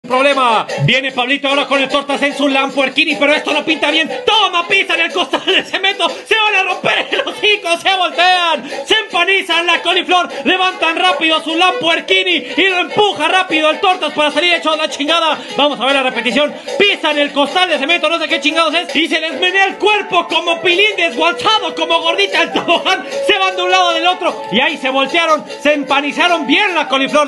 Problema. Viene Pablito ahora con el tortas en su Lamborghini, pero esto no pinta bien. Toma, pisan el costal de cemento. Se van a romper los hocicos, se voltean, se empanizan la coliflor, levantan rápido su Lamborghini y lo empuja rápido el tortas para salir hecho la chingada. Vamos a ver la repetición. Pisan el costal de cemento, no sé qué chingados es, y se les menea el cuerpo como pilín desguanzado, como gordita el tobogán. Se van de un lado del otro y ahí se voltearon, se empanizaron bien la coliflor.